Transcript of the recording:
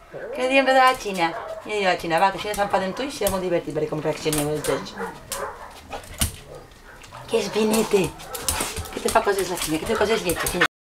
Che devi andare alla Cina? Io dico alla Cina, va, che ce ne siamo fatti in tu e ci siamo divertiti per comprare azioni del genere. Che svenite? Che ti fa cose alla fine? Che ti cose sliette?